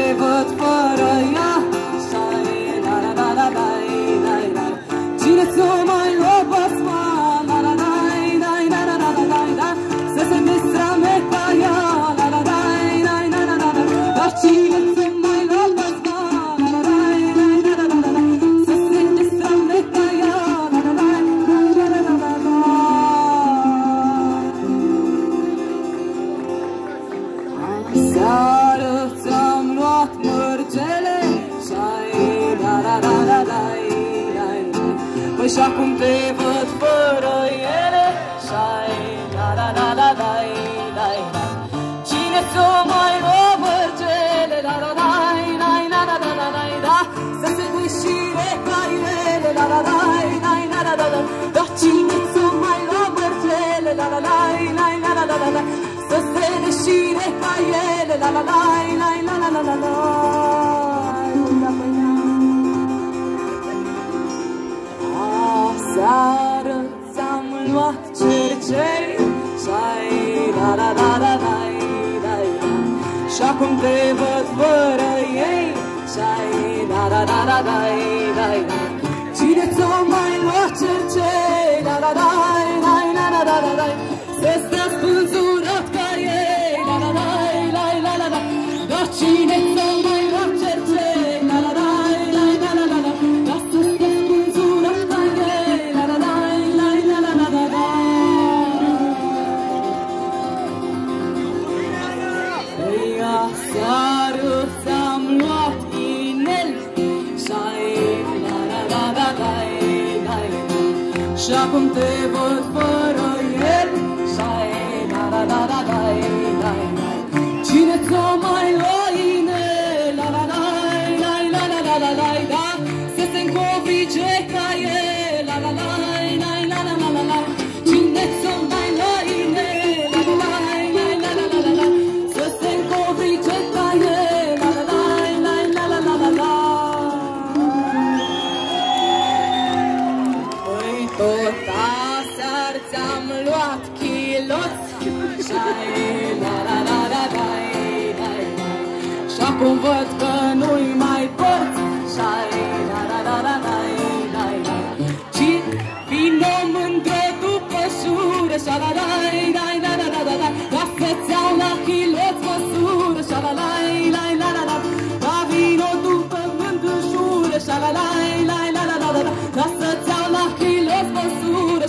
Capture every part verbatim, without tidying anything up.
văd fără ea. Cine ți-o mai lua basma? Să se destrame ca ea. Dar cine ți-o mai lua basma? Să se destrame ca ea. Seară ți-am luat mărgele păi și acum te văd fără ele. Cine ți-o mai lua mărgele? Să se deșire ca ele. Dar cine ți-o mai lua mărgele? Să se deșire ca ele. Seară ți-am luat cercei și acum te văd fără ei. Cine ți-o mai luat cercei? Să stea spânzurat ca ei. Dar cine ți-o mai luat cercei? Seară ți-am luat inel și acum te văd fără el. Cine ți-o mai lua inel? Să se încovice ca el. Cine ți-o mai lua inel? Să se încovice ca el. Păi tot aseară ți-am luat chiloți și acum văd că nu-i mai porți. Ci vino mândră după șură, ca să-ți iau la chiloți măsură. Da vino după mândrușură, ca să-ți iau la chiloți măsură.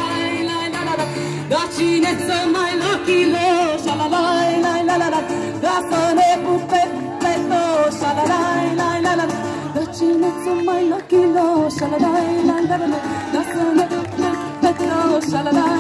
Dar cine să mai lua chiloți? Da să ne pupe pe toți. Dar cine să mai lua chiloți? Da să ne pupe pe toți.